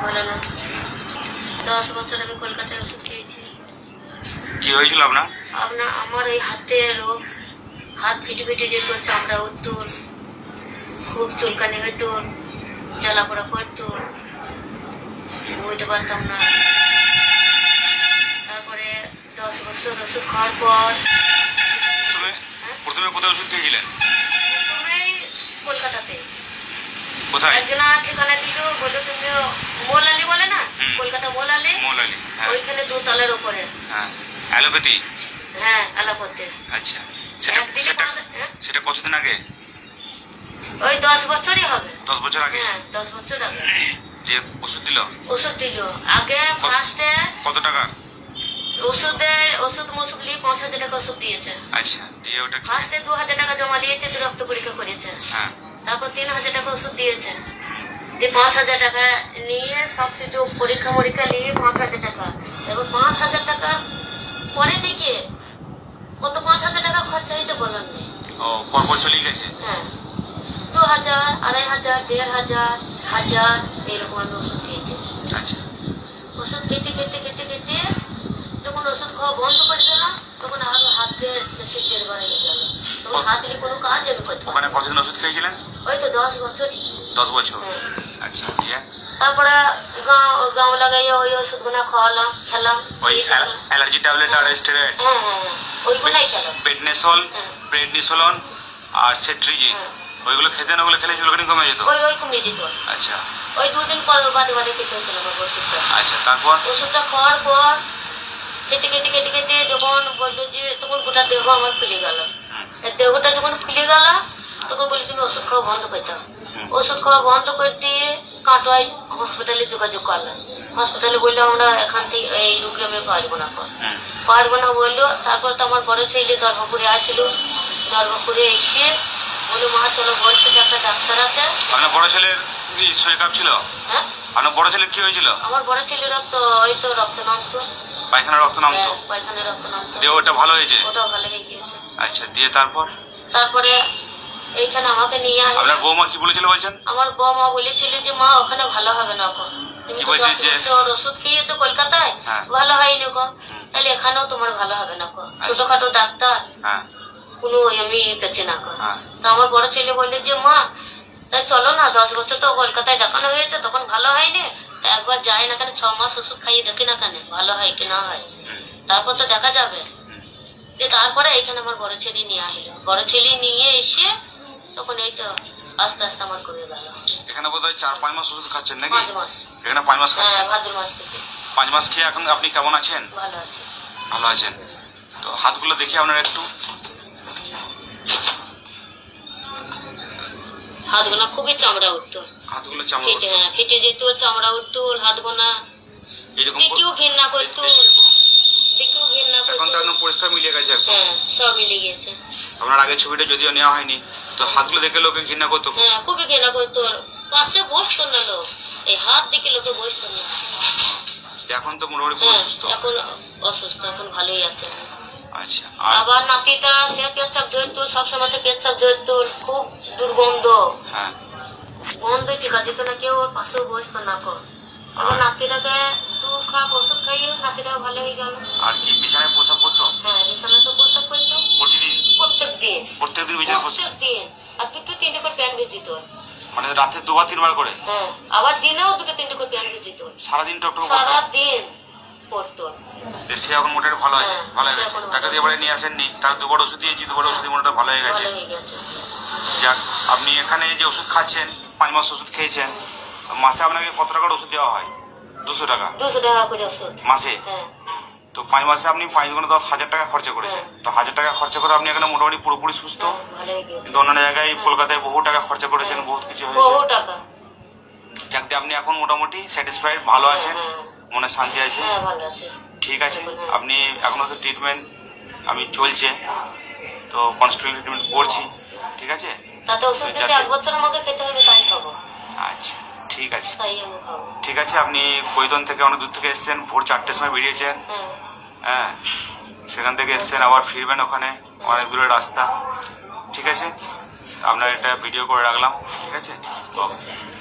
ভালো না। 10 বছর আমি কলকাতায় ওষুধ খেয়েছি। কি হয়েছিল আপনার? আমার এই হাতে রোগ, হাত ফিটে ফিটে যেত, চামড়া উঠতো, খুব চুলকানি হইতো, জ্বালা পোড়া করতো, বুঝতে পারতাম না। তারপরে 10 বছর ওষুধ খাওয়ার পর প্রথমে কোথায় ওষুধ খেয়েছিলেন? প্রথমেই কলকাতাতে। কোথায়? একজনা ঠিকানা দিল, বললো তুমি মোলালি বলে না, কলকাতা মোলালি, ওইখানে 2 তলার উপরে। অ্যালোপ্যাথি? হ্যাঁ, অ্যালোপ্যাথি। আচ্ছা, সেটা কতদিন আগে? ওই 10 বছরই হবে। 10 বছর আগে? হ্যাঁ, 10 বছর আগে। যে ওষুধ দিল? ওষুধ দিল। আগে ফার্স্টে কত টাকা? ওষুধ নিয়ে 5,000 টাকা ওষুধ দিয়েছে। আচ্ছা, দিয়ে ওটা ফার্স্টে 2,000 টাকা জমা নিয়েছে, রক্ত পরীক্ষা করেছে। হ্যাঁ। তারপর 3,000 টাকা ওষুধ দিয়েছে। 5,000 টাকা নিয়ে সব কিছু পরীক্ষা নিয়ে 5,000 টাকা। এবার 5,000 টাকা পরে থেকে কত 5,000 টাকা খরচা হয়েছে বলার নেই। পরপর চলে গেছে। হ্যাঁ, 2,000, 2,500, 1,500, 1,000 এরকম আমি ওষুধ খেয়েছি। আচ্ছা, ওষুধ খেতে যখন ওষুধ খাওয়া বন্ধ করে দিলাম, তখন আরো হাতে বেশি জেল বাড়ে গেল। তখন হাত নিয়ে কোনো কাজ আমি করতে পারি। ওখানে কতদিন ওষুধ খেয়েছিলেন? ওই তো 10 বছরই। 10 বছর? হ্যাঁ। আচ্ছা, দিয়ে তারপরে গাঁও লাগাইয়া ওই ওষুধগুলো খাওয়ালাম, খেলাম। ওই অ্যালার্জি ট্যাবলেট আর স্টেরয়েড? হ্যাঁ হ্যাঁ, ওইগুলাই খেলাম। প্রেডনিসোলন আর সেট্রিজিন, ওইগুলো খেতেন? ওগুলো খেলে চুলকানি কমে যেত? ওই কমে যেত। আচ্ছা, ওই 2 দিন পর বাদে খেতে হতো না ওষুধটা। আচ্ছা, তারপর ওষুধটা খাওয়ার পর খেতে যখন বললো যে, তখন গোটা দেহ আমার ফুলে গেল। দেহটা যখন ফুলে গেল, তখন বলি তুমি ওষুধ খাওয়া বন্ধ করতে। ওষুধ খাওয়া বন্ধ করতে কাটোয়ায় হসপিটালে যোগাযোগ করলাম। হসপিটালে বললো আমরা এখান থেকে এই রোগী আমি পারবো না বললো। তারপর তো আমার বড় ছেলে দরবাপুরে আসলো। দরবাপুরে এসে বললো, মা চলো বলছে যে একটা ডাক্তার আছে। আপনার বড় ছেলের শরীর খারাপ ছিল? হ্যাঁ। আপনার বড় ছেলের কি হয়েছিল? আমার বড় ছেলের রক্ত নামতো, পায়খানা রক্ত নামতো। পায়খানা রক্ত নামতো। দিয়ে ওটা ভালো হয়েছে? ওটাও ভালো হয়ে গিয়েছে। আচ্ছা, দিয়ে তারপরে এইখানে আমাকে নিয়ে আসে। আপনার বৌমা কি বলেছিল বলছেন? আমার বৌমা বলেছিল যে, মা ওখানে ভালো হবে না, তুমি তো 10 বছর ওষুধ খেয়েছো কলকাতায়, ভালো হয়নি, তাহলে এখানেও তোমার ভালো হবে না। ছোটখাটো ডাক্তার, কোনো আমি পেছে না। তো আমার বড় ছেলে বললে যে, মা তাই চলো না, 10 বছর তো কলকাতায় দেখানো হয়েছে, তখন ভালো হয়নি, একবার যাই না কেন, 6 মাস ওষুধ খাইয়ে দেখি না কেন ভালো হয় কি না হয়, তারপর তো দেখা যাবে। তারপরে এখানে আমার বড় ছেলে নিয়ে আসলো। বড় ছেলে নিয়ে এসে তখন এই তো আস্তে আস্তে আমার কমে গেল। এখানে বোধহয় 4-5 মাস ওষুধ খাচ্ছেন নাকি? 5 মাস। এখানে 5 মাস খাচ্ছেন? হ্যাঁ, ভাদ্র মাস থেকে। 5 মাস খেয়ে এখন আপনি কেমন আছেন? ভালো আছি। ভালো আছেন? তো হাতগুলো দেখি আপনার একটু। হাতগুলো খুবই চামড়া উঠতো। হাতগুলো চামড়া উঠতো? হ্যাঁ, ফেটে যেত, চামড়া উঠতো হাতগুলো। দেখেও ঘৃণা করতো, এখন তো একদম পরিষ্কার মিলিয়ে গেছে। হ্যাঁ, সব মিলিয়ে গেছে। আপনার আগের ছবিটা যদিও নেওয়া হয়নি, তো হাতগুলো দেখে লোকে ঘৃণা করতো? হ্যাঁ, খুবই ঘৃণা করতো, পাশে বসতো না লোক, এই হাত দেখে লোকে বসতো না। এখন তো মোটামুটি অসুস্থ? এখন অসুস্থ, এখন ভালোই আছে। আচ্ছা, আবার নাতিটা সে পেচ্ছাপ ধরতো, সবসময় পেচ্ছাপ ধরতো, খুব দুর্গন্ধ। হ্যাঁ, গন্ধ টিকা যেত না, কেউ ওর পাশেও বসতো না। এবার নাতিটাকে 2 খাপ ওষুধ খাইয়ে নাতিটাও ভালো হয়ে গেল। আর কি বিছানায় প্রসাব করতো? হ্যাঁ, বিছানায় তো প্রসাব করতো প্রতিদিন? প্রত্যেকদিন বিছানায় প্রসাব? আর 2-3 করে প্যান ভিজিত। মানে রাতে 2-3 করে? হ্যাঁ, আবার দিনেও 2-3 করে প্যান ভিজিত। সারাদিন টকটক? সারাদিন করতো। সে এখন মোটামুটি ভালো আছে? ভালো হয়ে গেছে? টাকা দিয়ে বাড়ি নিয়ে আসেননি? তার 2 বার ওষুধ দিয়েছি, 2 বার ওষুধ মোটামুটি ভালো হয়ে গেছে। যাক, আপনি এখানে যে ওষুধ খাচ্ছেন, 5 মাস ওষুধ খেয়েছেন, মাসে আপনাকে কত টাকার ওষুধ দেওয়া হয়? 200 টাকা? 200 টাকা করে ওষুধ মাসে? হ্যাঁ। তো 5 মাসে আপনি 5 গুণে 10,000 টাকা খরচা করেছেন। তো 1000 টাকা খরচা করে আপনি এখানে মোটামুটি পুরোপুরি সুস্থ। কিন্তু অন্যান্য জায়গায় কলকাতায় বহু টাকা খরচা করেছেন, বহুত কিছু হয়েছে, বহু টাকা। যাক, আপনি এখন মোটামুটি স্যাটিসফাইড, ভালো আছেন, মনে শান্তি আছে? হ্যাঁ, ভালো আছে। ঠিক আছে, আপনি এখনো তো ট্রিটমেন্ট আমি চলছে, তো কনস্ট্যান্ট ট্রিটমেন্ট করছি, ঠিক আছে? তাতে ওষুধ দিতে 1 বছর আমাকে খেতে হবে, তাই খাবো। আচ্ছা, ঠিক আছে, তাই আমি খাবো। ঠিক আছে। আপনি কৈতন থেকে অনেক দূর থেকে এসেছেন, ভোর 4টের সময় বেরিয়েছেন। হ্যাঁ, সেখান থেকে এসেছেন, আবার ফিরবেন, ওখানে অনেক দূরের রাস্তা, ঠিক আছে? আপনার এটা ভিডিও করে রাখলাম, ঠিক আছে? ওকে।